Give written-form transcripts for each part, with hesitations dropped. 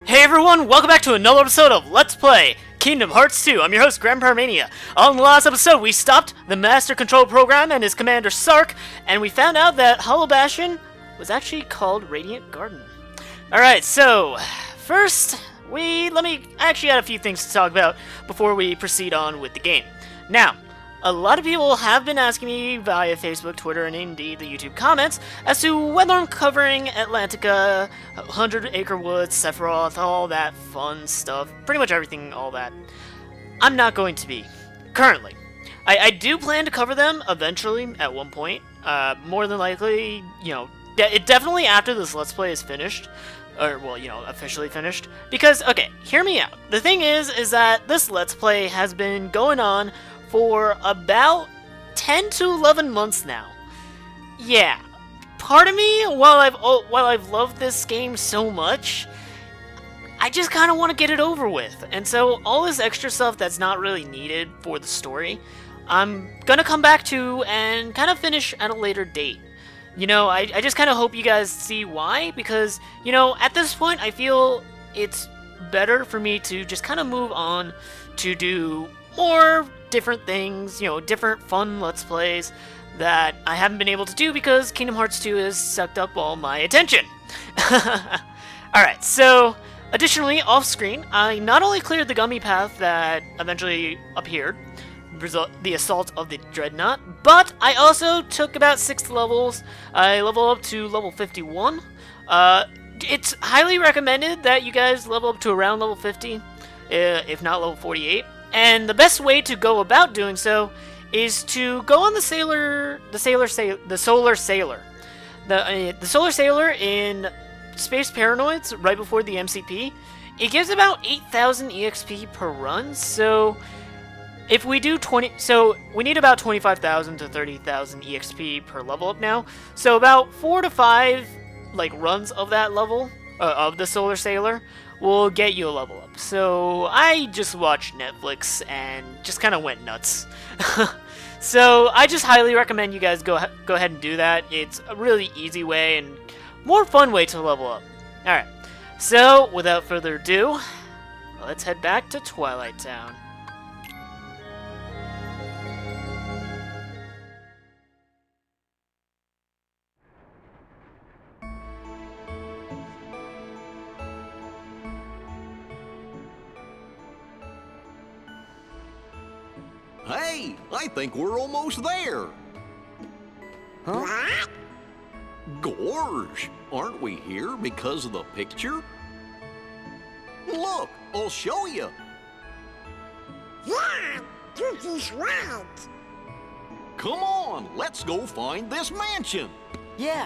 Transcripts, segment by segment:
Hey everyone, welcome back to another episode of Let's Play Kingdom Hearts 2. I'm your host, GrandPyromania. On the last episode, we stopped the Master Control Program and his commander, Sark, and we found out that Hollow Bastion was actually called Radiant Garden. Alright, so, first, I actually had a few things to talk about before we proceed on with the game. Now, a lot of people have been asking me via Facebook, Twitter, and indeed the YouTube comments as to whether I'm covering Atlantica, 100 Acre Woods, Sephiroth, all that fun stuff. Pretty much everything, all that. I'm not going to be. Currently. I do plan to cover them eventually at one point. More than likely, definitely after this Let's Play is finished. Or, well, officially finished. Because, okay, hear me out. The thing is that this Let's Play has been going on for about 10 to 11 months now. Yeah, part of me, while I've loved this game so much, I just kind of want to get it over with. And so all this extra stuff that's not really needed for the story, I'm gonna come back to and kind of finish at a later date. I just kind of hope you guys see why, because, at this point I feel it's better for me to just kind of move on to do more different things, different fun Let's Plays that I haven't been able to do because Kingdom Hearts 2 has sucked up all my attention. Alright, so, additionally, off-screen, I not only cleared the gummy path that eventually appeared, the Assault of the Dreadnought, but I also took about 6 levels. I leveled up to level 51. It's highly recommended that you guys level up to around level 50, if not level 48. And the best way to go about doing so is to go on the Solar Sailor. The Solar Sailor in Space Paranoids right before the MCP. It gives about 8,000 EXP per run, so if we do we need about 25,000 to 30,000 EXP per level up now. So about 4 to 5 runs of that level of the Solar Sailor will get you a level up. So I just watched Netflix and just kind of went nuts. So I just highly recommend you guys go ahead and do that. It's a really easy way and more fun way to level up. Alright, so without further ado, let's head back to Twilight Town. Hey, I think we're almost there. Huh? Gorge, aren't we here because of the picture? Look, I'll show you. Yeah, Goofy's right. Come on, let's go find this mansion. Yeah.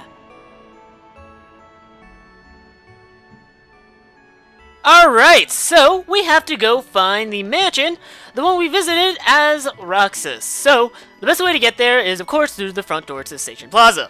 Alright, so we have to go find the mansion, the one we visited as Roxas. So, the best way to get there is, of course, through the front door to Station Plaza.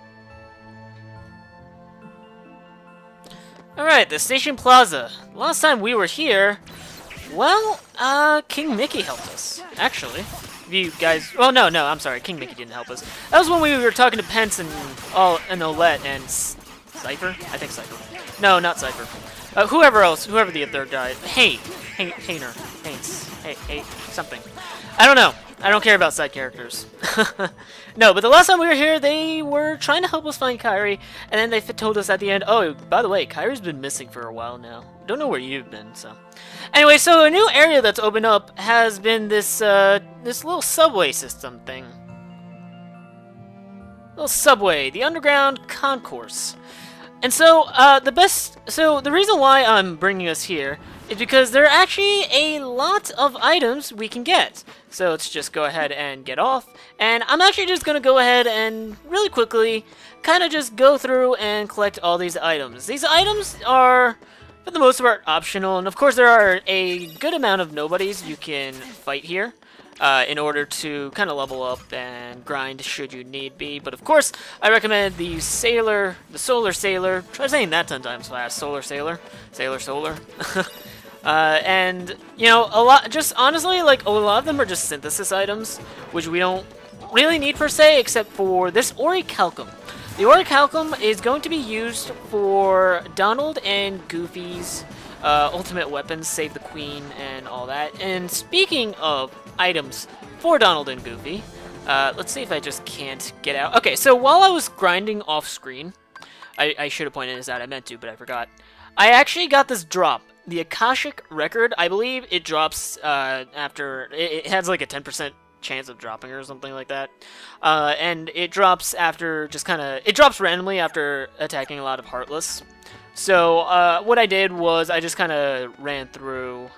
Alright, the Station Plaza. Last time we were here, well, King Mickey helped us, actually. If you guys... Oh, no, I'm sorry, King Mickey didn't help us. That was when we were talking to Pence and Olette and Cypher? I think Cypher. No, not Cypher. Whoever the third guy. Hayner, something. I don't know. I don't care about side characters. No, but the last time we were here, they were trying to help us find Kairi, and then they told us at the end, oh, by the way, Kairi's been missing for a while now. Don't know where you've been, so. Anyway, so a new area that's opened up has been this little subway system thing. Little subway, the underground concourse. And so, the reason why I'm bringing us here is because there are actually a lot of items we can get. So let's just go ahead and get off. And I'm actually just going to go ahead and really quickly kind of just go through and collect all these items. These items are, for the most part, optional. And of course, there are a good amount of nobodies you can fight here. In order to kind of level up and grind should you need be. But of course, I recommend the Solar Sailor. Try saying that 10 times fast. Solar Sailor. Solar. And, honestly, a lot of them are just synthesis items, which we don't really need per se, except for this Orichalcum. The Orichalcum is going to be used for Donald and Goofy's ultimate weapons, save the queen, and all that. And speaking of items for Donald and Goofy, let's see if I just can't get out. Okay, so while I was grinding off screen, I should have pointed this out, I meant to, but I forgot. I actually got this drop. The Akashic Record, I believe it drops after, it has like a 10% chance of dropping or something like that. And it drops after just kind of, it drops randomly after attacking a lot of Heartless. So what I did was I just kind of ran through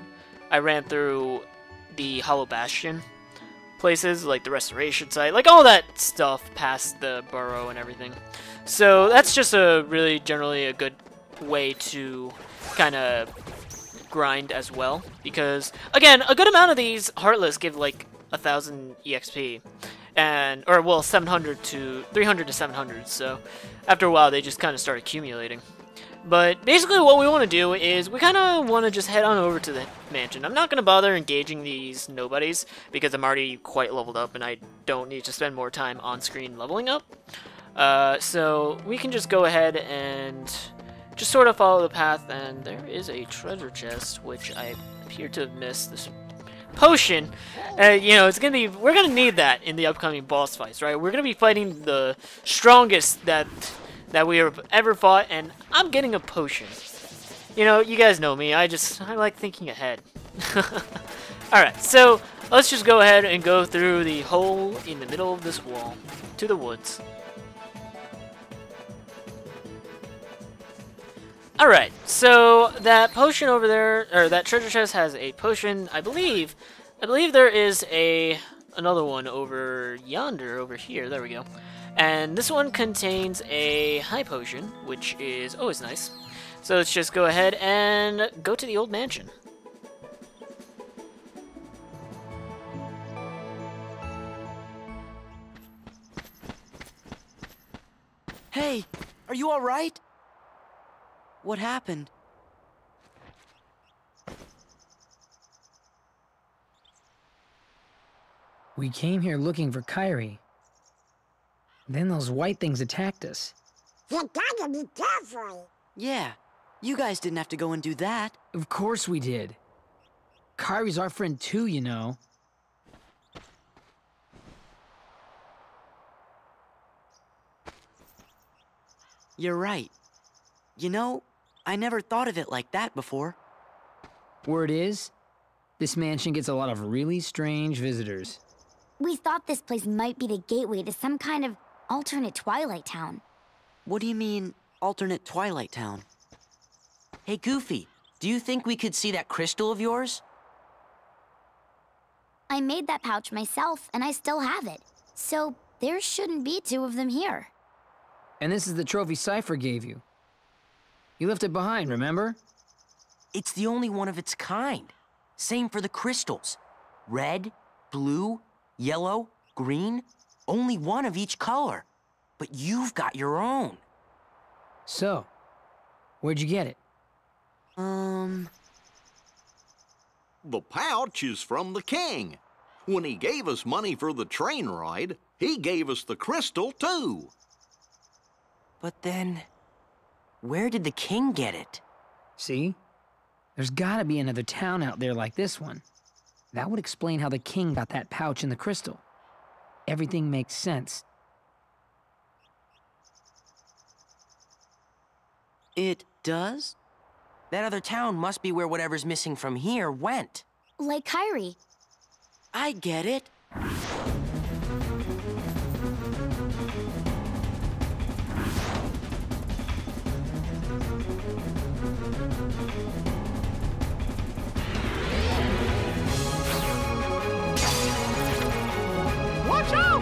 the Hollow Bastion places, like the restoration site, like all that stuff past the burrow and everything. So that's just generally a good way to kind of grind as well, because again, a good amount of these Heartless give like 1,000 EXP, and or well 700 to 300 to 700. So after a while, they just kind of start accumulating. But basically, what we want to do is we kind of want to just head on over to the mansion. I'm not going to bother engaging these nobodies because I'm already quite leveled up, and I don't need to spend more time on screen leveling up. So we can just go ahead and just sort of follow the path, and there is a treasure chest, which I appear to have missed. This potion, you know, it's gonna be, we're gonna need that in the upcoming boss fights, right? We're gonna be fighting the strongest that we have ever fought, and I'm getting a potion. You know, you guys know me, I like thinking ahead. Alright, so let's just go ahead and go through the hole in the middle of this wall to the woods. Alright, so that potion over there, or that treasure chest has a potion, I believe there is another one over yonder, over here, there we go. And this one contains a high potion, which is always nice. So let's just go ahead and go to the old mansion. Hey, are you alright? What happened? We came here looking for Kyrie. Then those white things attacked us. You gotta be careful. Yeah, you guys didn't have to go and do that. Of course we did. Kyrie's our friend too, you know. You're right. You know, I never thought of it like that before. Word is, this mansion gets a lot of really strange visitors. We thought this place might be the gateway to some kind of alternate Twilight Town. What do you mean, alternate Twilight Town? Hey, Goofy, do you think we could see that crystal of yours? I made that pouch myself, and I still have it. So there shouldn't be two of them here. And this is the trophy Cypher gave you. You left it behind, remember? It's the only one of its kind. Same for the crystals. Red, blue, yellow, green. Only one of each color. But you've got your own. So, where'd you get it? The pouch is from the king. When he gave us money for the train ride, he gave us the crystal too. But then, where did the king get it? See? There's gotta be another town out there like this one. That would explain how the king got that pouch and the crystal. Everything makes sense. It does? That other town must be where whatever's missing from here went. Like Kyrie. I get it. Watch out!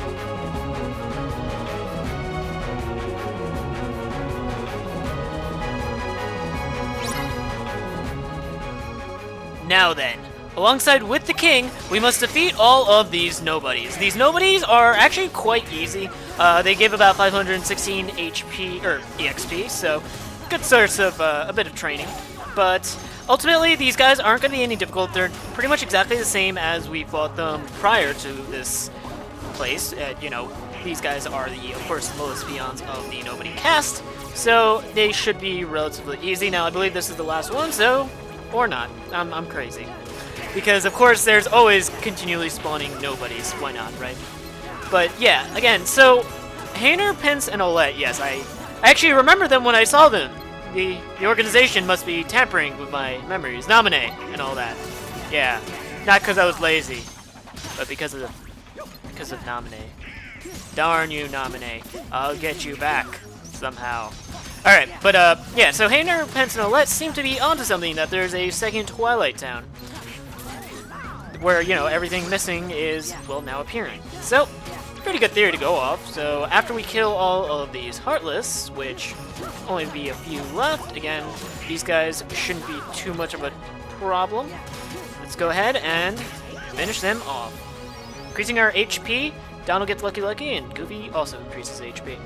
Now then, alongside with the king, we must defeat all of these nobodies. These nobodies are actually quite easy. They give about 516 HP, or EXP, so good source of a bit of training. But ultimately, these guys aren't going to be any difficult. They're pretty much exactly the same as we fought them prior to this place. You know, these guys are the, of course, lowest peons of the nobody cast, so they should be relatively easy. Now, I believe this is the last one, so Or not. I'm crazy. Because, of course, there's always continually spawning nobodies. Why not, right? But, yeah, again, so... Hayner, Pence, and Olette, yes, I actually remember them when I saw them. The organization must be tampering with my memories. Nominate and all that. Yeah. Not because I was lazy, but because of Nominate. Darn you, Nominate. I'll get you back. Somehow. Alright, but yeah, so Hayner, Pence, and Olette seem to be onto something, that there's a second Twilight Town. Where, you know, everything missing is, well, now appearing. So, pretty good theory to go off. So, after we kill all of these Heartless, which only be a few left, again, these guys shouldn't be too much of a problem. Let's go ahead and finish them off. Increasing our HP, Donald gets lucky, and Goofy also increases HP.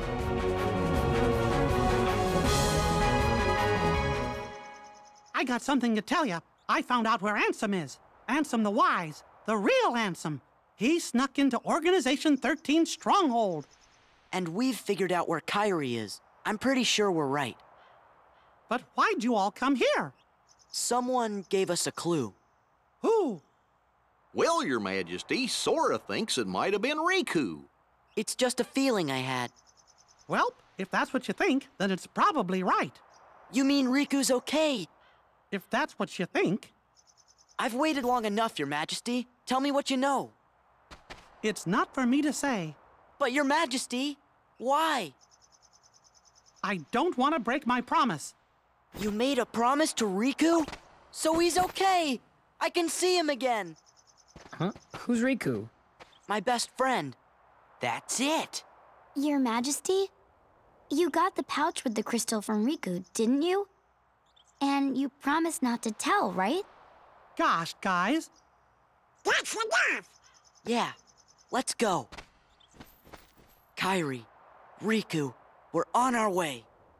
I got something to tell you. I found out where Ansem is. Ansem the Wise. The real Ansem. He snuck into Organization 13's stronghold. And we've figured out where Kyrie is. I'm pretty sure we're right. But why'd you all come here? Someone gave us a clue. Who? Well, Your Majesty, Sora thinks it might have been Riku. It's just a feeling I had. Well, if that's what you think, then it's probably right. You mean Riku's okay? If that's what you think. I've waited long enough, Your Majesty. Tell me what you know. It's not for me to say. But Your Majesty, why? I don't want to break my promise. You made a promise to Riku? So he's okay. I can see him again. Huh? Who's Riku? My best friend. That's it. Your Majesty? You got the pouch with the crystal from Riku, didn't you? And you promised not to tell, right? Gosh, guys. That's enough. Yeah, let's go. Kyrie, Riku, we're on our way.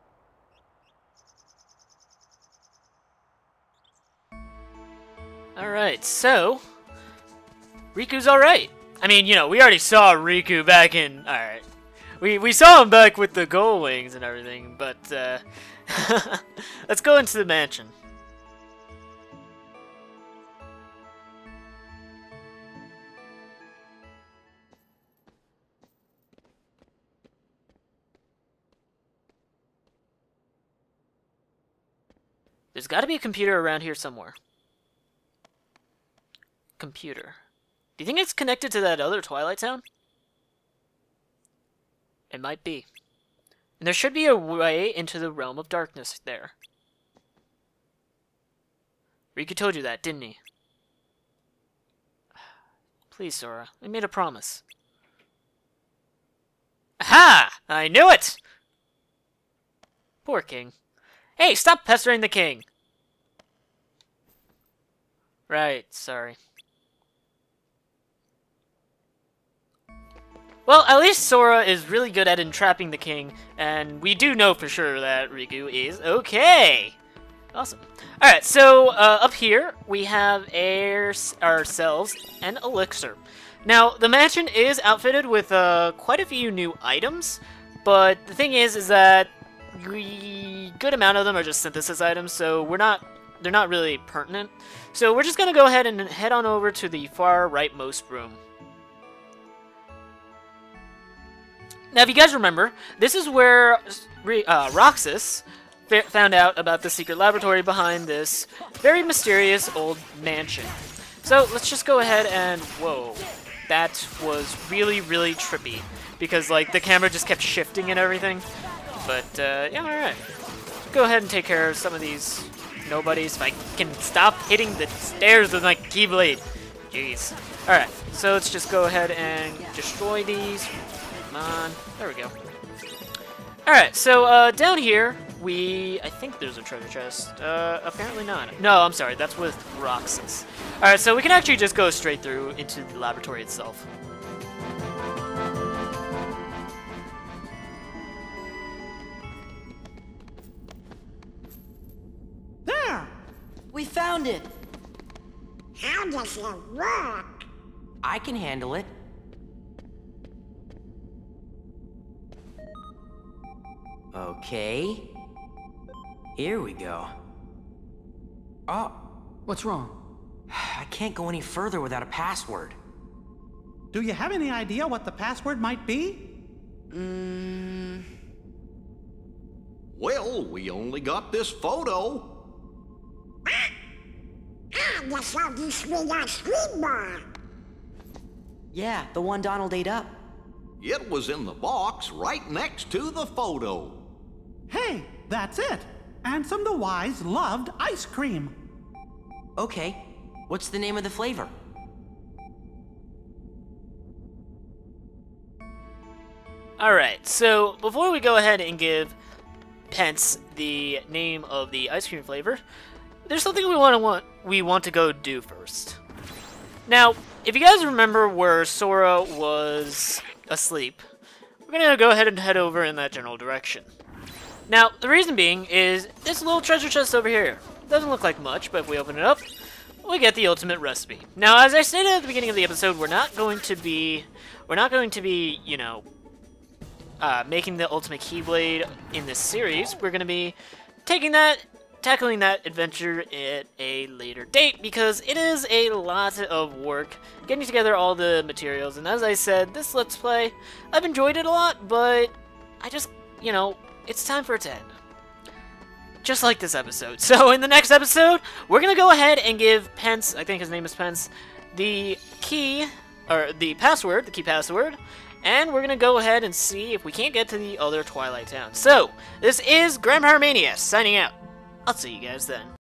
Alright, so... Riku's alright. I mean, you know, we already saw Riku back in... Alright. We saw him back with the gold wings and everything, but, let's go into the mansion. There's gotta be a computer around here somewhere. Computer. Do you think it's connected to that other Twilight Town? It might be. And there should be a way into the realm of darkness there. Riku told you that, didn't he? Please, Sora. We made a promise. Aha! I knew it! Poor King. Hey, stop pestering the King! Right, sorry. Well, at least Sora is really good at entrapping the King, and we do know for sure that Riku is okay! Awesome. Alright, so up here we have ourselves an elixir. Now, the mansion is outfitted with quite a few new items, but the thing is that a good amount of them are just synthesis items, so they're not really pertinent. So we're just gonna go ahead and head on over to the far rightmost room. Now, if you guys remember, this is where Roxas found out about the secret laboratory behind this very mysterious old mansion. So let's just go ahead and... Whoa. That was really, really trippy. Because, like, the camera just kept shifting and everything. But, yeah, alright. Go ahead and take care of some of these nobodies. If I can stop hitting the stairs with my keyblade. Jeez. Alright, so let's just go ahead and destroy these. Come on. There we go. Alright, so, down here, I think there's a treasure chest. Apparently not. No, I'm sorry, that's with Roxas. Alright, so we can actually just go straight through into the laboratory itself. There! We found it! How does it work? I can handle it. Okay. Here we go. Oh, What's wrong? I can't go any further without a password. Do you have any idea what the password might be? Well, we only got this photo. Ah, the salty sweet screen bar. Yeah, the one Donald ate up. It was in the box right next to the photo. Hey, that's it. Ansem the Wise loved ice cream. Okay, what's the name of the flavor? Alright, so before we go ahead and give Pence the name of the ice cream flavor, there's something we want to go do first. Now, if you guys remember where Sora was asleep, we're gonna go ahead and head over in that general direction. Now, the reason being is this little treasure chest over here. Doesn't look like much, but if we open it up, we get the ultimate recipe. Now, as I stated at the beginning of the episode, we're not going to be, you know, making the ultimate Keyblade in this series. We're going to be tackling that adventure at a later date, because it is a lot of work getting together all the materials. And as I said, this Let's Play, I've enjoyed it a lot, but I just, you know, it's time for it to end. Just like this episode. So in the next episode, we're going to go ahead and give Pence, I think his name is Pence, the key password, and we're going to go ahead and see if we can't get to the other Twilight Town. So, this is GrandPyromania signing out. I'll see you guys then.